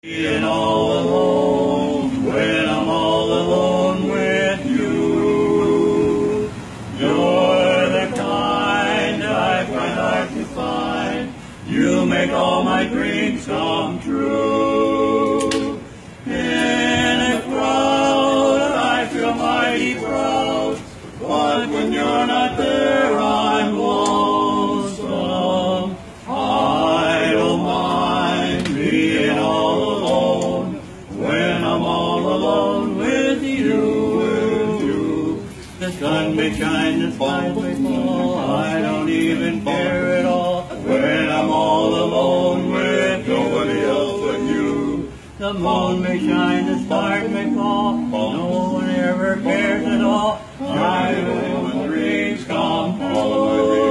Being all alone, when I'm all alone with you. You're the kind I find hard to find. You make all my dreams come true. In a crowd, I feel mighty proud, but when you're not there, I'm lonesome. I don't mind being all alone when I'm all alone with you. The sun may shine, the skies may fall, I don't even care at all when I'm all alone with nobody else but you. The moon may shine, the stars may fall, no one ever cares at all. My dreams come, all of my dreams